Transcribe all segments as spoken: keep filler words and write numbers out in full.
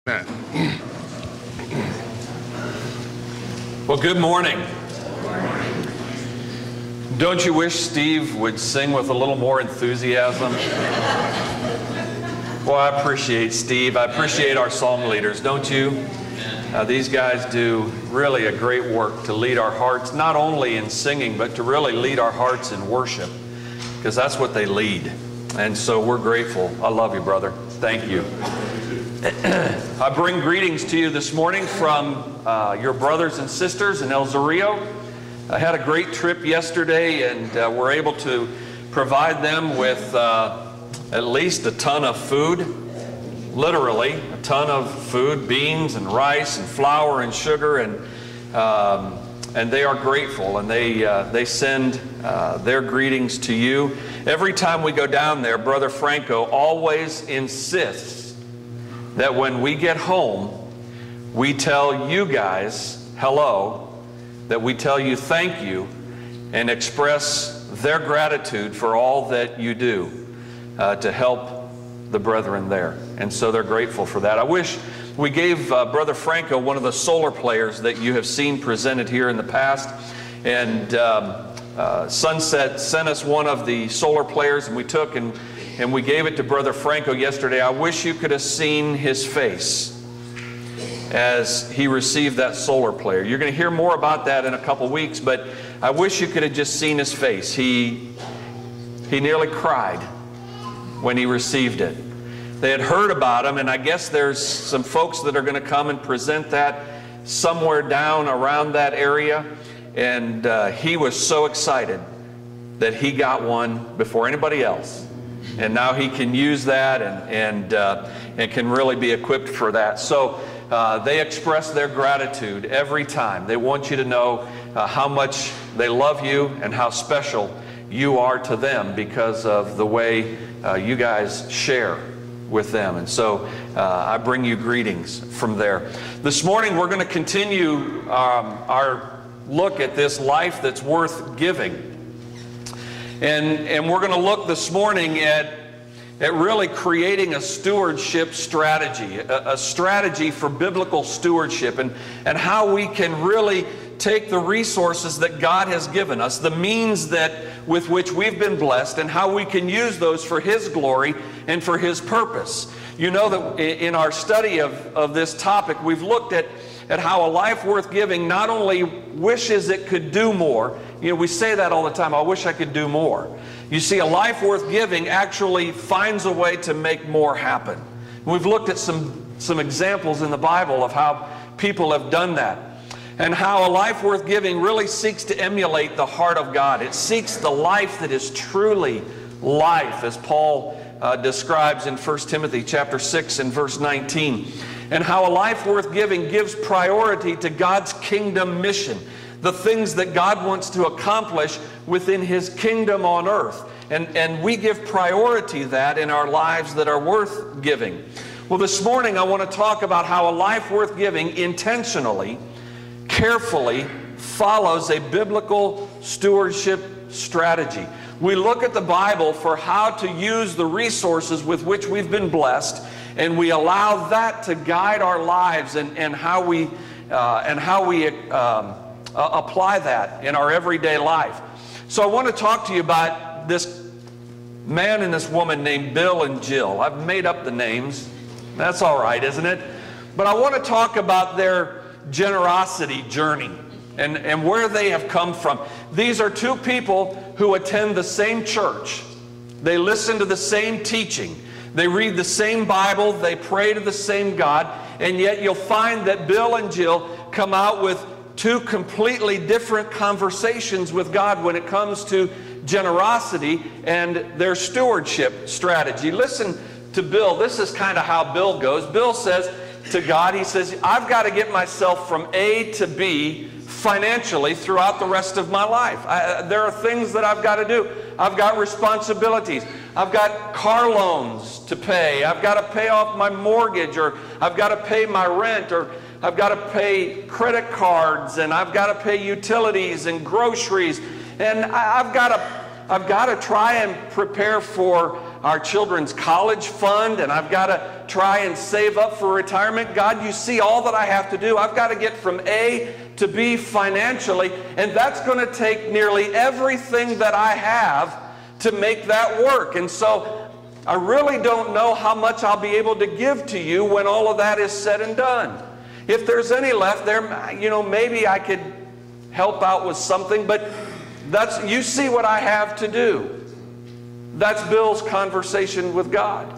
Well, good morning. Don't you wish Steve would sing with a little more enthusiasm? Well, I appreciate Steve. I appreciate our song leaders, don't you? Uh, these guys do really a great work to lead our hearts, not only in singing, but to really lead our hearts in worship, because that's what they lead. And so we're grateful. I love you, brother. Thank you. I bring greetings to you this morning from uh, your brothers and sisters in El Zorillo. I had a great trip yesterday, and uh, we're able to provide them with uh, at least a ton of food, literally a ton of food, beans and rice and flour and sugar, and um, and they are grateful, and they uh, they send uh, their greetings to you. Every time we go down there, Brother Franco always insists that when we get home, we tell you guys hello, that we tell you thank you, and express their gratitude for all that you do uh, to help the brethren there. And so they're grateful for that. I wish we gave uh, Brother Franco one of the solar players that you have seen presented here in the past. And um, uh, Sunset sent us one of the solar players, and we took and And we gave it to Brother Franco yesterday. I wish you could have seen his face as he received that solar player. You're going to hear more about that in a couple weeks, but I wish you could have just seen his face. He, he nearly cried when he received it. They had heard about him, and I guess there's some folks that are going to come and present that somewhere down around that area. And uh, he was so excited that he got one before anybody else. And now he can use that and and uh, and can really be equipped for that. So uh, they express their gratitude every time. They want you to know uh, how much they love you and how special you are to them because of the way uh, you guys share with them. And so uh, I bring you greetings from there. This morning we're going to continue um, our look at this life that's worth giving. And, and we're going to look this morning at, at really creating a stewardship strategy, a, a strategy for biblical stewardship, and, and how we can really take the resources that God has given us, the means that with which we've been blessed, and how we can use those for His glory and for His purpose. You know that in our study of, of this topic, we've looked at at how a life worth giving not only wishes it could do more. You know, we say that all the time, I wish I could do more. You see, a life worth giving actually finds a way to make more happen. We've looked at some, some examples in the Bible of how people have done that, and how a life worth giving really seeks to emulate the heart of God. It seeks the life that is truly life, as Paul uh, describes in First Timothy chapter six and verse nineteen. And how a life worth giving gives priority to God's kingdom mission, the things that God wants to accomplish within His kingdom on earth. And, and we give priority to that in our lives that are worth giving. Well, this morning I want to talk about how a life worth giving intentionally, carefully follows a biblical stewardship strategy. We look at the Bible for how to use the resources with which we've been blessed, and we allow that to guide our lives and, and how we, uh, and how we um, uh, apply that in our everyday life. So I want to talk to you about this man and this woman named Bill and Jill. I've made up the names. That's all right, isn't it? But I want to talk about their generosity journey and, and where they have come from. These are two people who attend the same church. They listen to the same teaching. They read the same Bible, they pray to the same God, and yet you'll find that Bill and Jill come out with two completely different conversations with God when it comes to generosity and their stewardship strategy. Listen to Bill. This is kind of how Bill goes. Bill says to God, he says, I've got to get myself from A to B financially throughout the rest of my life. I, there are things that I've got to do. I've got responsibilities. I've got car loans to pay. I've got to pay off my mortgage, or I've got to pay my rent, or I've got to pay credit cards, and I've got to pay utilities and groceries. And I, I've got to, I've got to try and prepare for our children's college fund, and I've got to try and save up for retirement. God, you see all that I have to do. I've got to get from A to B financially, and that's going to take nearly everything that I have to make that work. And so I really don't know how much I'll be able to give to you when all of that is said and done. If there's any left there, you know, maybe I could help out with something, but that's, you see what I have to do. That's Bill's conversation with God.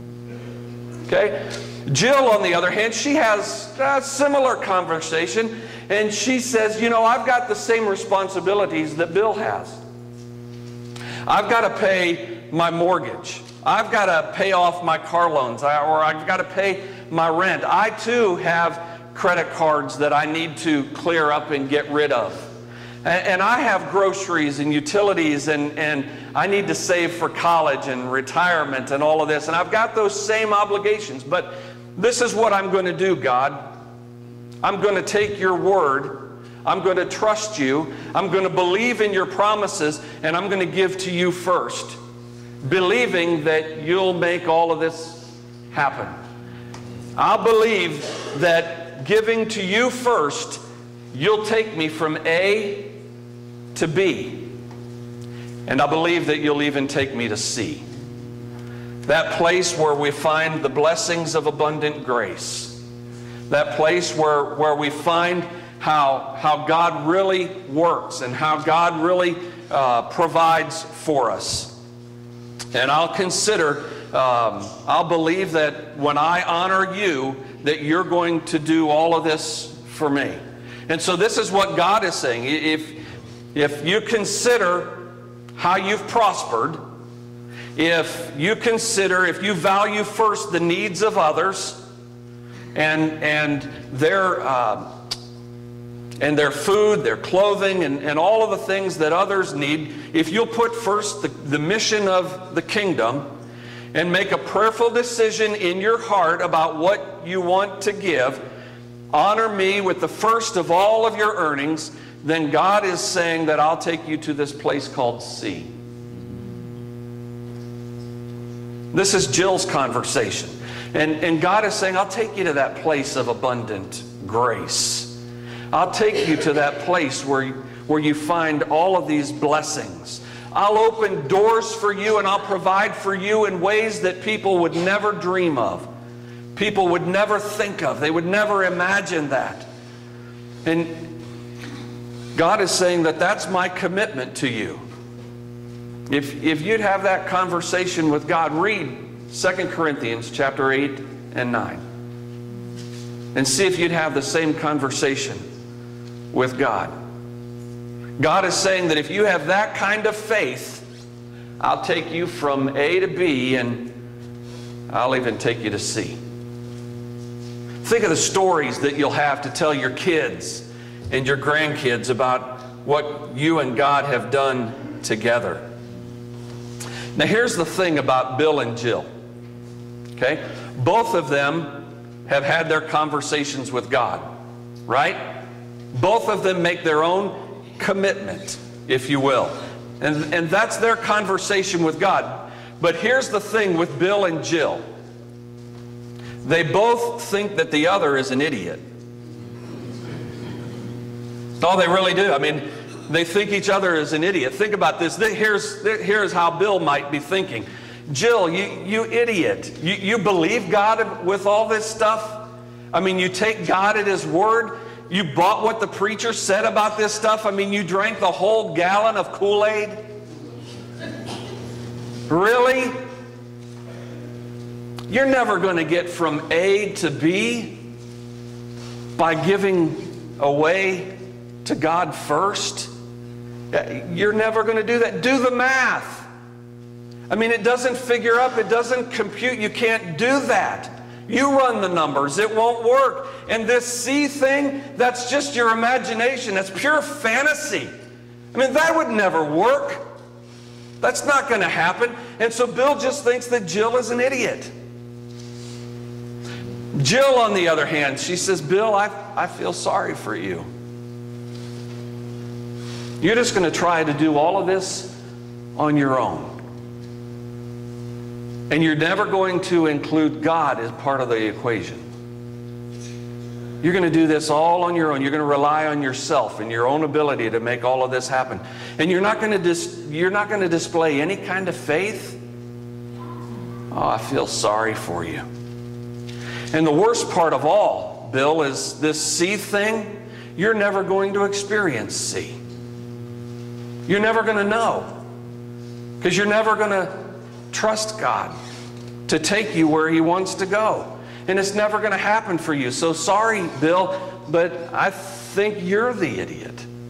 Okay? Jill, on the other hand, she has a similar conversation, and she says, you know, I've got the same responsibilities that Bill has. I've got to pay my mortgage. I've got to pay off my car loans, or I've got to pay my rent. I too have credit cards that I need to clear up and get rid of. And I have groceries and utilities, and, and I need to save for college and retirement and all of this. And I've got those same obligations. But this is what I'm going to do, God. I'm going to take your word. I'm going to trust you. I'm going to believe in your promises, and I'm going to give to you first, believing that you'll make all of this happen. I'll believe that giving to you first, you'll take me from A to B. And I believe that you'll even take me to C. That place where we find the blessings of abundant grace. That place where, where we find how, how God really works and how God really uh, provides for us. And I'll consider, um, I'll believe that when I honor you, that you're going to do all of this for me. And so this is what God is saying. If, if you consider how you've prospered, if you consider, if you value first the needs of others and, and their, uh, and their food, their clothing, and, and all of the things that others need, if you'll put first the, the mission of the kingdom and make a prayerful decision in your heart about what you want to give, honor me with the first of all of your earnings, then God is saying that I'll take you to this place called C. This is Jill's conversation. And, and God is saying, I'll take you to that place of abundant grace. I'll take you to that place where, where you find all of these blessings. I'll open doors for you, and I'll provide for you in ways that people would never dream of. People would never think of. They would never imagine that. And God is saying that that's my commitment to you. If, if you'd have that conversation with God, read Second Corinthians chapter eight and nine. And see if you'd have the same conversation with God. God is saying that if you have that kind of faith, I'll take you from A to B, and I'll even take you to C. Think of the stories that you'll have to tell your kids and your grandkids about what you and God have done together. Now here's the thing about Bill and Jill. Okay? Both of them have had their conversations with God, right? Both of them make their own commitment, if you will. And, and that's their conversation with God. But here's the thing with Bill and Jill. They both think that the other is an idiot. Oh, they really do. I mean, they think each other is an idiot. Think about this. Here's, here's how Bill might be thinking. Jill, you, you idiot. You, you believe God with all this stuff? I mean, you take God at His word? You bought what the preacher said about this stuff? I mean, you drank the whole gallon of Kool-Aid? Really? You're never going to get from A to B by giving away to God first. You're never going to do that. Do the math. I mean, it doesn't figure up. It doesn't compute. You can't do that. You run the numbers. It won't work. And this C thing, that's just your imagination. That's pure fantasy. I mean, that would never work. That's not going to happen. And so Bill just thinks that Jill is an idiot. Jill, on the other hand, she says, Bill, I, I feel sorry for you. You're just going to try to do all of this on your own. And you're never going to include God as part of the equation. You're going to do this all on your own. You're going to rely on yourself and your own ability to make all of this happen. And you're not going to dis- you're not going to display any kind of faith. Oh, I feel sorry for you. And the worst part of all, Bill, is this see thing. You're never going to experience see. You're never going to know. Because you're never going to trust God to take you where He wants to go. And it's never going to happen for you. So sorry, Bill, but I think you're the idiot.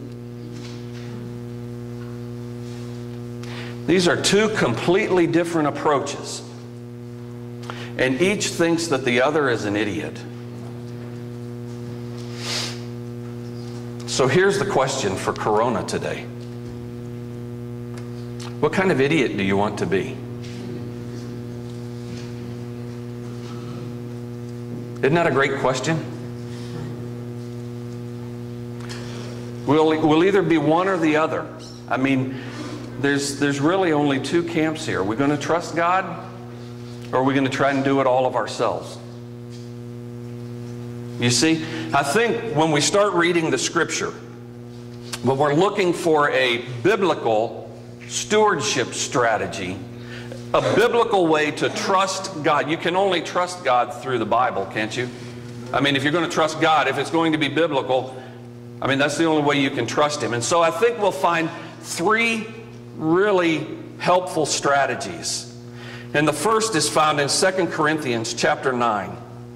These are two completely different approaches. And each thinks that the other is an idiot. So here's the question for Corona today. What kind of idiot do you want to be? Isn't that a great question? We'll, we'll either be one or the other. I mean, there's, there's really only two camps here. Are we going to trust God, or are we going to try and do it all of ourselves? You see, I think when we start reading the Scripture, when we're looking for a biblical stewardship strategy, a biblical way to trust God. You can only trust God through the Bible, can't you? I mean, if you're going to trust God, if it's going to be biblical, I mean, that's the only way you can trust Him. And so I think we'll find three really helpful strategies. And the first is found in Second Corinthians chapter nine.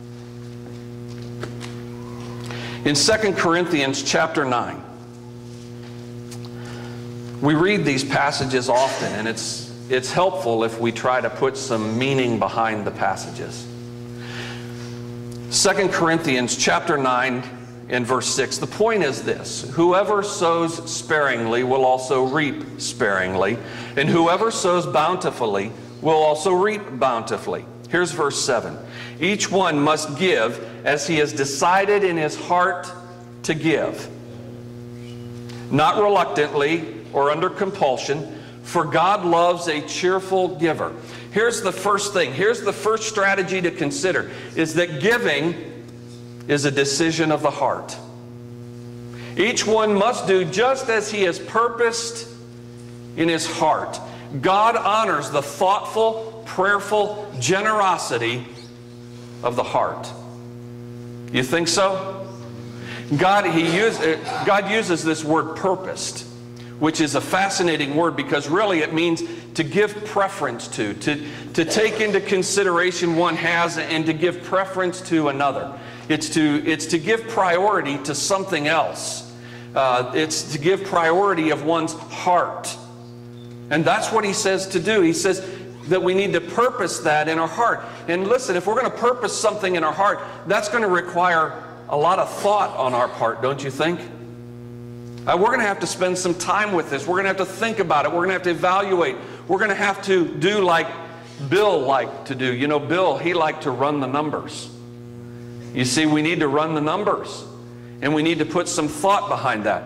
In Second Corinthians chapter nine, we read these passages often, and it's It's helpful if we try to put some meaning behind the passages. Second Corinthians chapter nine and verse six. The point is this: whoever sows sparingly will also reap sparingly, and whoever sows bountifully will also reap bountifully. Here's verse seven. Each one must give as he has decided in his heart to give, not reluctantly or under compulsion, for God loves a cheerful giver. Here's the first thing. Here's the first strategy to consider, is that giving is a decision of the heart. Each one must do just as he has purposed in his heart. God honors the thoughtful, prayerful generosity of the heart. You think so? God, he use, God uses this word purposed, which is a fascinating word because really it means to give preference to, to, to take into consideration one has and to give preference to another. It's to, it's to give priority to something else. Uh, it's to give priority of one's heart. And that's what he says to do. He says that we need to purpose that in our heart. And listen, if we're going to purpose something in our heart, that's going to require a lot of thought on our part, don't you think? Uh, we're going to have to spend some time with this. We're going to have to think about it. We're going to have to evaluate. We're going to have to do like Bill liked to do. You know, Bill, he liked to run the numbers. You see, we need to run the numbers. And we need to put some thought behind that.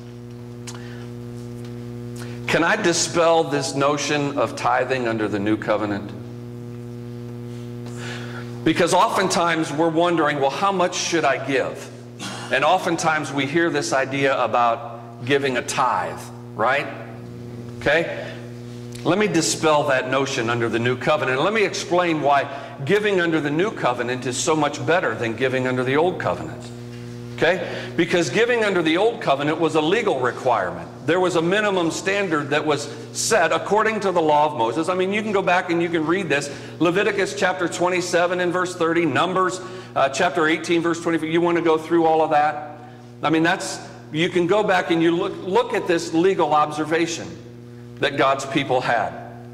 Can I dispel this notion of tithing under the new covenant? Because oftentimes we're wondering, well, how much should I give? And oftentimes we hear this idea about giving a tithe, right? Okay? Let me dispel that notion under the new covenant. Let me explain why giving under the new covenant is so much better than giving under the old covenant. Okay? Because giving under the old covenant was a legal requirement. There was a minimum standard that was set according to the law of Moses. I mean, you can go back and you can read this. Leviticus chapter twenty-seven and verse thirty, Numbers uh, chapter eighteen verse twenty-four. You want to go through all of that? I mean, that's, you can go back and you look, look at this legal observation that God's people had.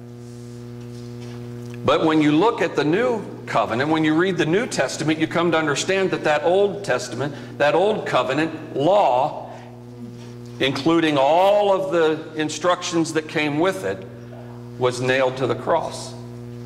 But when you look at the new covenant, when you read the New Testament, you come to understand that that Old Testament, that Old Covenant law, including all of the instructions that came with it, was nailed to the cross.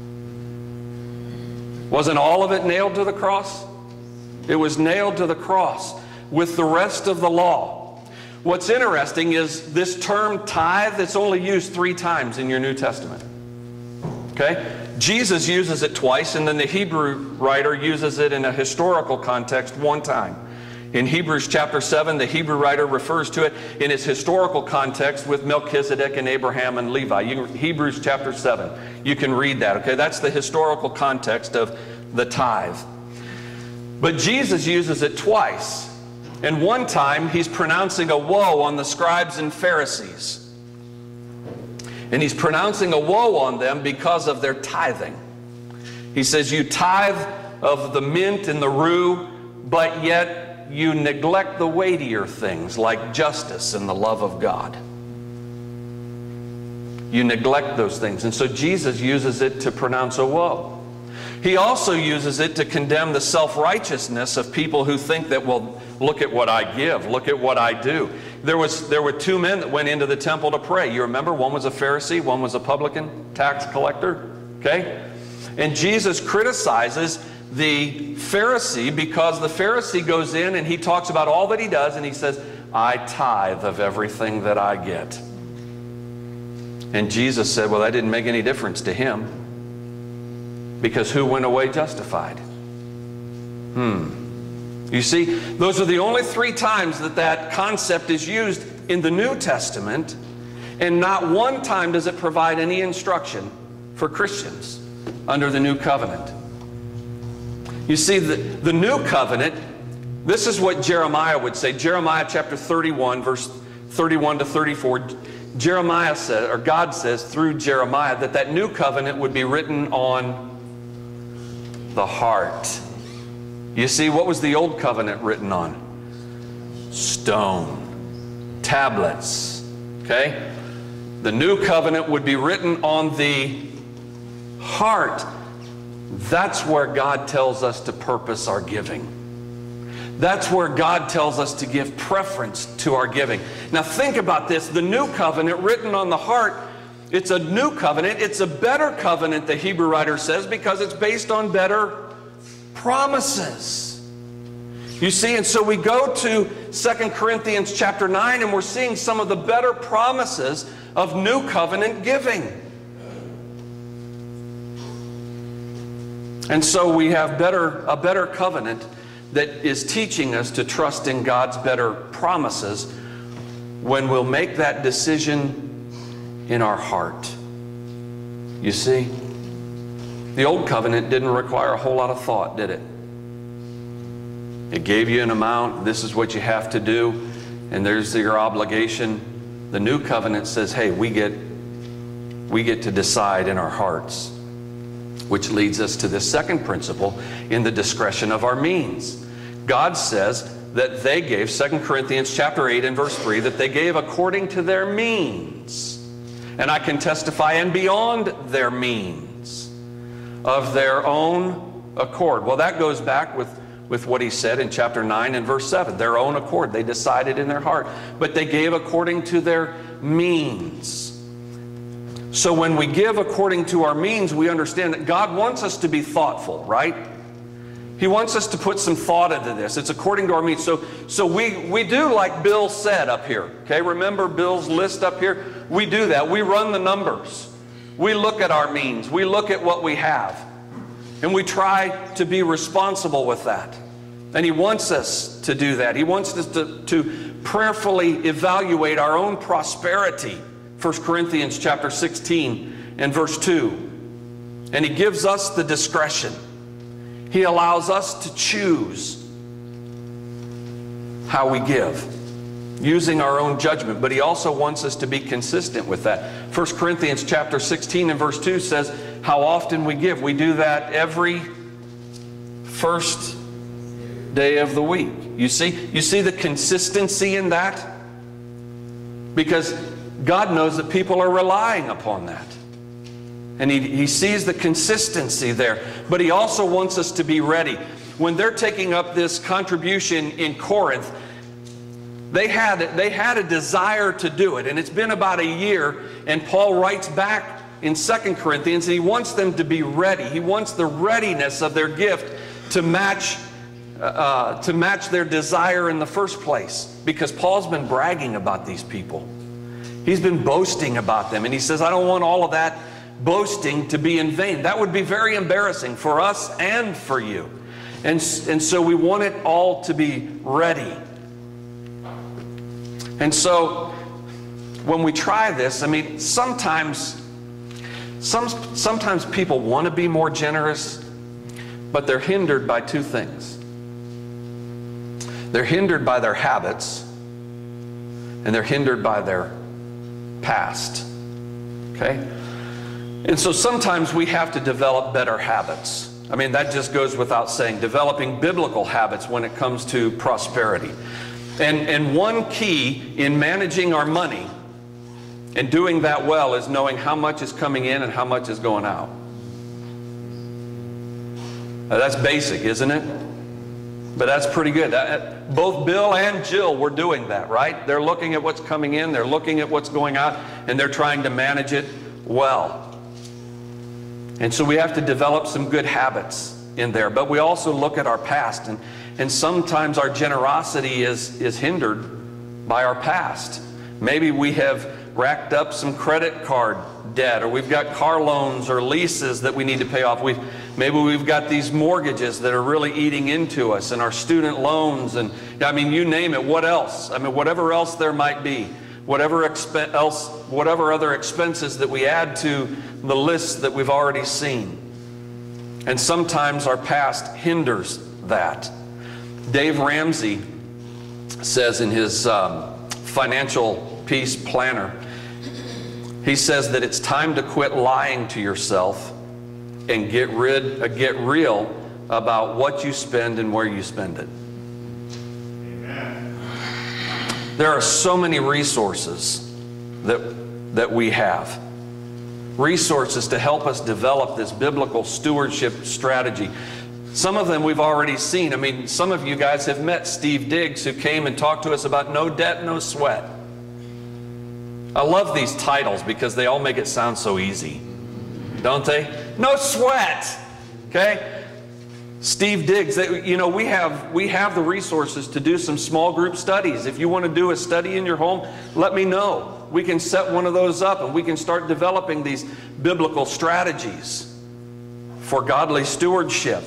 Wasn't all of it nailed to the cross? It was nailed to the cross with the rest of the law. What's interesting is this term tithe, it's only used three times in your New Testament. Okay? Jesus uses it twice, and then the Hebrew writer uses it in a historical context one time. In Hebrews chapter seven, the Hebrew writer refers to it in its historical context with Melchizedek and Abraham and Levi. You, Hebrews chapter seven. You can read that, okay? That's the historical context of the tithe. But Jesus uses it twice. And one time, he's pronouncing a woe on the scribes and Pharisees. And he's pronouncing a woe on them because of their tithing. He says, you tithe of the mint and the rue, but yet you neglect the weightier things like justice and the love of God. You neglect those things. And so Jesus uses it to pronounce a woe. He also uses it to condemn the self-righteousness of people who think that, well, look at what I give, look at what I do. There was there were two men that went into the temple to pray. You remember? One was a Pharisee, one was a publican, tax collector. Okay? And Jesus criticizes the Pharisee because the Pharisee goes in and he talks about all that he does, and he says, I tithe of everything that I get. And Jesus said, well, that didn't make any difference to him, because who went away justified? Hmm. You see, those are the only three times that that concept is used in the New Testament, and not one time does it provide any instruction for Christians under the New Covenant. You see, the, the New Covenant, this is what Jeremiah would say. Jeremiah chapter thirty-one, verse thirty-one to thirty-four. Jeremiah said, or God says through Jeremiah, that that New Covenant would be written on the heart. You see, what was the Old Covenant written on? Stone. Tablets. Okay? The New Covenant would be written on the heart. That's where God tells us to purpose our giving. That's where God tells us to give preference to our giving. Now think about this. The New Covenant written on the heart, it's a new covenant. It's a better covenant, the Hebrew writer says, because it's based on better promises. You see, and so we go to Second Corinthians chapter nine, and we're seeing some of the better promises of new covenant giving. And so we have better, a better covenant that is teaching us to trust in God's better promises when we'll make that decision in our heart. You see, the Old Covenant didn't require a whole lot of thought, did it? It gave you an amount, this is what you have to do, and there's your obligation. The New Covenant says, hey, we get, we get to decide in our hearts. Which leads us to this second principle in the discretion of our means. God says that they gave, Second Corinthians chapter eight and verse three, that they gave according to their means. And I can testify, and beyond their means, of their own accord. Well, that goes back with, with what he said in chapter nine and verse seven. Their own accord. They decided in their heart. But they gave according to their means. So when we give according to our means, we understand that God wants us to be thoughtful, right? He wants us to put some thought into this. It's according to our means. So, so we, we do like Bill said up here. Okay, remember Bill's list up here? We do that. We run the numbers. We look at our means. We look at what we have. And we try to be responsible with that. And he wants us to do that. He wants us to, to prayerfully evaluate our own prosperity. First Corinthians chapter sixteen and verse two. And he gives us the discretion. He allows us to choose how we give, using our own judgment. But he also wants us to be consistent with that. First Corinthians chapter sixteen and verse two says how often we give. We do that every first day of the week. You see, you see the consistency in that? Because God knows that people are relying upon that. And he, he sees the consistency there. But he also wants us to be ready. When they're taking up this contribution in Corinth, they had, they had a desire to do it. And it's been about a year. And Paul writes back in Second Corinthians, and he wants them to be ready. He wants the readiness of their gift to match, uh, to match their desire in the first place. Because Paul's been bragging about these people. He's been boasting about them. And he says, I don't want all of that boasting to be in vain. That would be very embarrassing for us and for you. And, and so we want it all to be ready. And so when we try this, I mean, sometimes, some, sometimes people want to be more generous, but they're hindered by two things. They're hindered by their habits, and they're hindered by their past. Okay? And so sometimes we have to develop better habits. I mean, that just goes without saying, developing biblical habits when it comes to prosperity. And, and one key in managing our money and doing that well is knowing how much is coming in and how much is going out. Now, that's basic, isn't it? But that's pretty good. Both Bill and Jill were doing that, right? They're looking at what's coming in, they're looking at what's going out, and they're trying to manage it well. And so we have to develop some good habits in there. But we also look at our past, and, and sometimes our generosity is, is hindered by our past. Maybe we have racked up some credit card debt, or we've got car loans or leases that we need to pay off. We've, maybe we've got these mortgages that are really eating into us, and our student loans, and I mean, you name it. What else? I mean, whatever else there might be, whatever exp- else, whatever other expenses that we add to the list that we've already seen. And sometimes our past hinders that. Dave Ramsey says in his um, Financial Peace Planner, he says that it's time to quit lying to yourself and get rid, uh, get real about what you spend and where you spend it. Amen. There are so many resources that, that we have. Resources to help us develop this biblical stewardship strategy. Some of them we've already seen. I mean, some of you guys have met Steve Diggs, who came and talked to us about no debt, no sweat. I love these titles because they all make it sound so easy, don't they? No sweat, okay? Steve Diggs, you know, we have, we have the resources to do some small group studies. If you want to do a study in your home, let me know. We can set one of those up and we can start developing these biblical strategies for godly stewardship.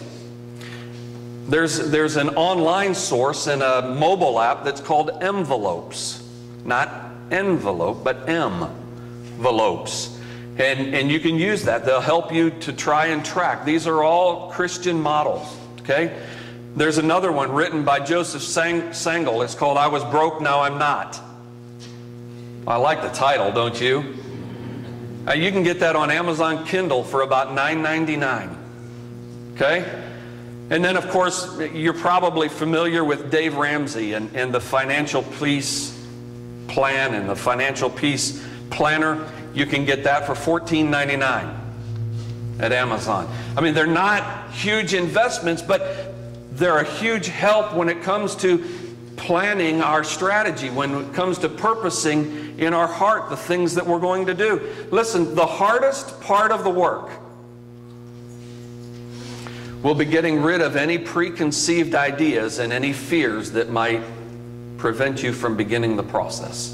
There's, there's an online source and a mobile app that's called Envelopes. Not envelope, but M-velopes. And, and you can use that. They'll help you to try and track. These are all Christian models, okay? There's another one written by Joseph Sang Sangl. It's called I Was Broke, Now I'm Not. I like the title, don't you? Uh, you can get that on Amazon Kindle for about nine ninety-nine, okay? And then, of course, you're probably familiar with Dave Ramsey and, and the Financial Peace Plan and the Financial Peace Planner. You can get that for fourteen ninety-nine at Amazon. I mean, they're not huge investments, but they're a huge help when it comes to planning our strategy, when it comes to purposing in our heart the things that we're going to do. Listen, the hardest part of the work will be getting rid of any preconceived ideas and any fears that might prevent you from beginning the process.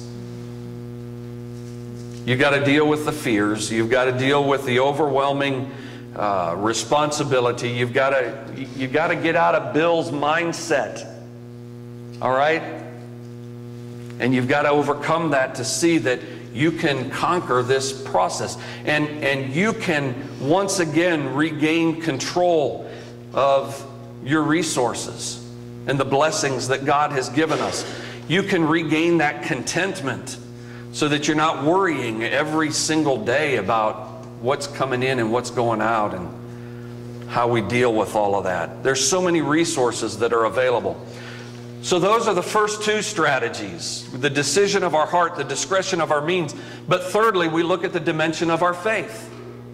You've got to deal with the fears. You've got to deal with the overwhelming uh, responsibility. You've got to, you've got to get out of Bill's mindset. All right? And you've got to overcome that to see that you can conquer this process. And, and you can once again regain control of your resources and the blessings that God has given us. You can regain that contentment so that you're not worrying every single day about what's coming in and what's going out and how we deal with all of that. There's so many resources that are available. So those are the first two strategies, the decision of our heart, the discretion of our means. But thirdly, we look at the dimension of our faith.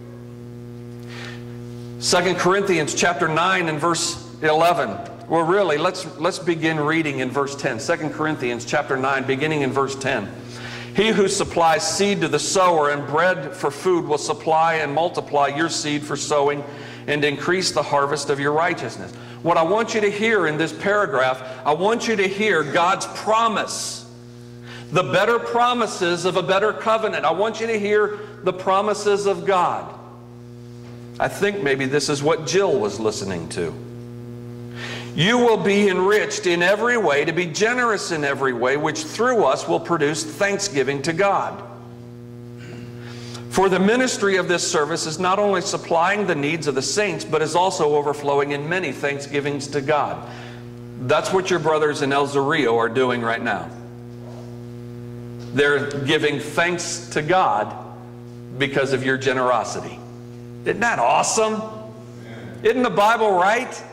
Second Corinthians chapter nine and verse eleven. Well, really, let's, let's begin reading in verse ten. Second Corinthians chapter nine, beginning in verse ten. He who supplies seed to the sower and bread for food will supply and multiply your seed for sowing and increase the harvest of your righteousness. What I want you to hear in this paragraph, I want you to hear God's promise The better promises of a better covenant. I want you to hear the promises of God. I think maybe this is what Jill was listening to. You will be enriched in every way, to be generous in every way, which through us will produce thanksgiving to God. For the ministry of this service is not only supplying the needs of the saints, but is also overflowing in many thanksgivings to God. That's what your brothers in El Zorillo are doing right now. They're giving thanks to God because of your generosity. Isn't that awesome? Isn't the Bible right?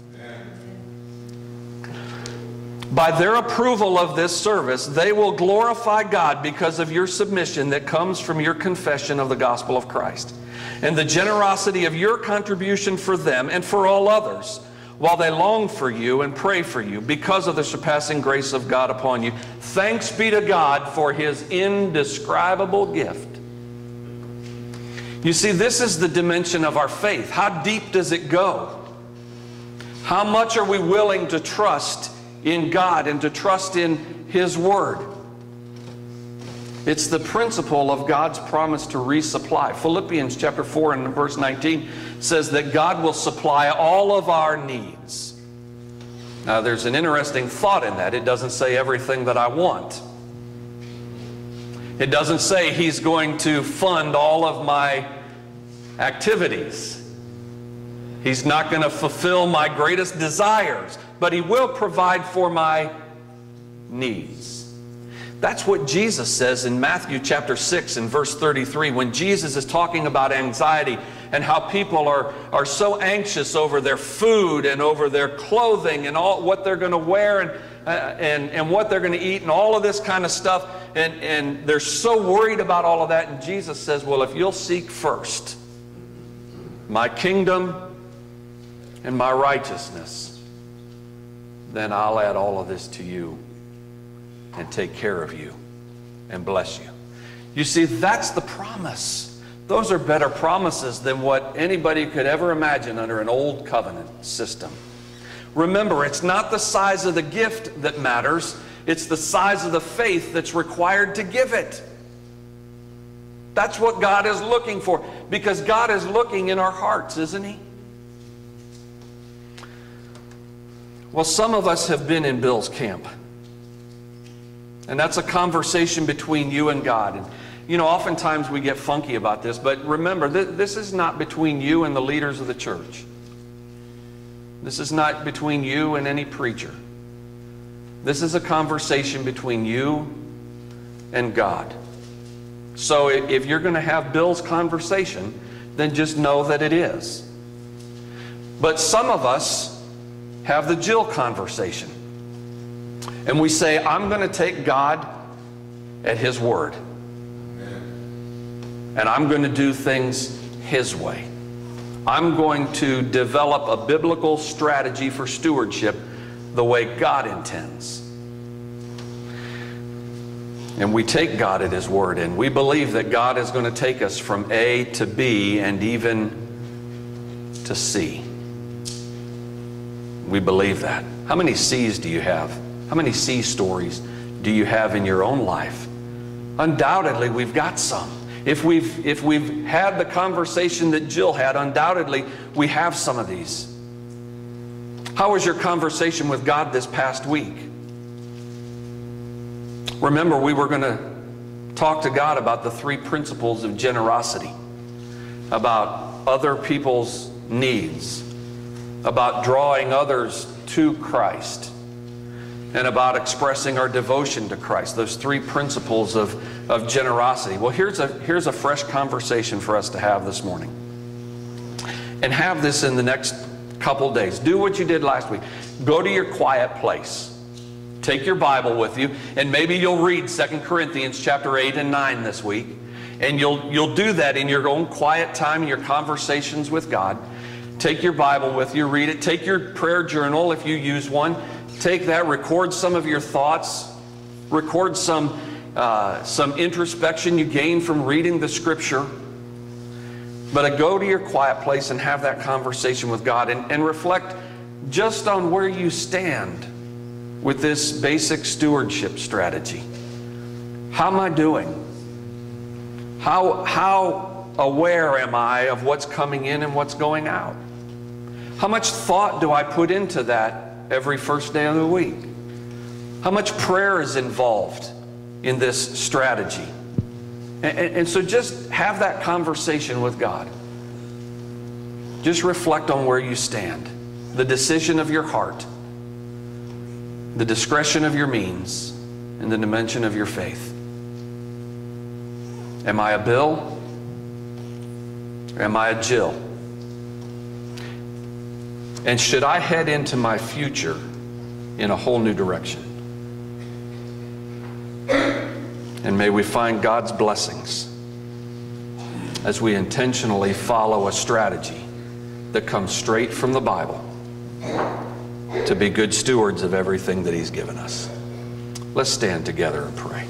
By their approval of this service, they will glorify God because of your submission that comes from your confession of the gospel of Christ, and the generosity of your contribution for them and for all others, while they long for you and pray for you because of the surpassing grace of God upon you. Thanks be to God for His indescribable gift. You see, this is the dimension of our faith. How deep does it go? How much are we willing to trust in God and to trust in His Word? It's the principle of God's promise to resupply. Philippians chapter four and verse nineteen says that God will supply all of our needs. Now there's an interesting thought in that. It doesn't say everything that I want. It doesn't say He's going to fund all of my activities. He's not going to fulfill my greatest desires, but He will provide for my needs. That's what Jesus says in Matthew chapter six and verse thirty-three, when Jesus is talking about anxiety and how people are, are so anxious over their food and over their clothing and all what they're going to wear and, uh, and, and what they're going to eat and all of this kind of stuff. And, and they're so worried about all of that. And Jesus says, well, if you'll seek first my kingdom and my righteousness, then I'll add all of this to you and take care of you and bless you. You see, that's the promise. Those are better promises than what anybody could ever imagine under an old covenant system. Remember, it's not the size of the gift that matters. It's the size of the faith that's required to give it. That's what God is looking for, because God is looking in our hearts, isn't He? Well, some of us have been in Bill's camp. And that's a conversation between you and God. And, you know, oftentimes we get funky about this, but remember, th this is not between you and the leaders of the church. This is not between you and any preacher. This is a conversation between you and God. So if you're going to have Bill's conversation, then just know that it is. But some of us have the Jill conversation. And we say, I'm going to take God at His word. And I'm going to do things His way. I'm going to develop a biblical strategy for stewardship the way God intends. And we take God at His word, and we believe that God is going to take us from A to B and even to C. We believe that. How many C's do you have? How many C stories do you have in your own life? Undoubtedly, we've got some. If we've, if we've had the conversation that Jill had, undoubtedly, we have some of these. How was your conversation with God this past week? Remember, we were going to talk to God about the three principles of generosity, about other people's needs, about drawing others to Christ, and about expressing our devotion to Christ, those three principles of, of generosity. Well, here's a, here's a fresh conversation for us to have this morning. And have this in the next couple days. Do what you did last week. Go to your quiet place. Take your Bible with you, and maybe you'll read Second Corinthians chapter eight and nine this week. And you'll, you'll do that in your own quiet time, in your conversations with God. Take your Bible with you, read it. Take your prayer journal if you use one. Take that, record some of your thoughts, record some, uh, some introspection you gain from reading the Scripture. But uh, go to your quiet place and have that conversation with God, and, and reflect just on where you stand with this basic stewardship strategy. How am I doing? How, how aware am I of what's coming in and what's going out? How much thought do I put into that every first day of the week? How much prayer is involved in this strategy? And, and, and so just have that conversation with God. Just reflect on where you stand, the decision of your heart, the discretion of your means, and the dimension of your faith. Am I a Bill? Or am I a Jill? And should I head into my future in a whole new direction? And may we find God's blessings as we intentionally follow a strategy that comes straight from the Bible to be good stewards of everything that He's given us. Let's stand together and pray.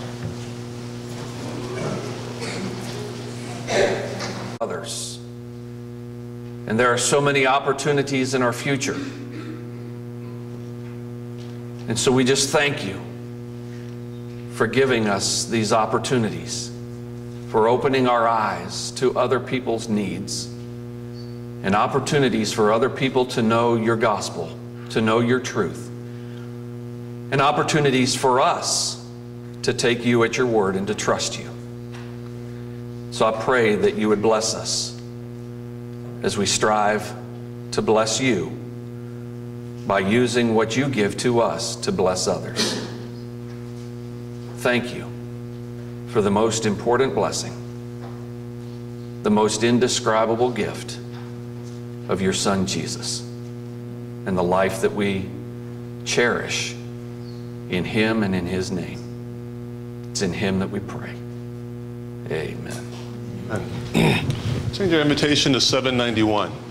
Others. And there are so many opportunities in our future. And so we just thank you for giving us these opportunities, for opening our eyes to other people's needs, and opportunities for other people to know your gospel, to know your truth, and opportunities for us to take you at your word and to trust you. So I pray that you would bless us as we strive to bless you by using what you give to us to bless others. Thank you for the most important blessing, the most indescribable gift of your Son Jesus, and the life that we cherish in Him and in His name. It's in Him that we pray. Amen. Send your invitation to seven ninety-one.